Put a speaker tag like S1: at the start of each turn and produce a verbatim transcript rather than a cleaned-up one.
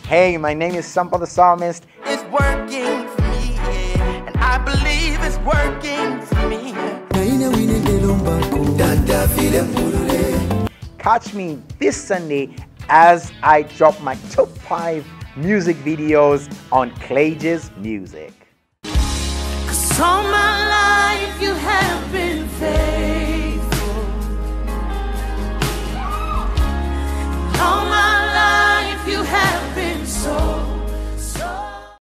S1: Hey, my name is Sampa the Psalmist.
S2: It's working for me, yeah. And I believe it's working for me.
S1: Catch me this Sunday as I drop my top five music videos on Clages Music.
S2: 'Cause all my life you have been fair.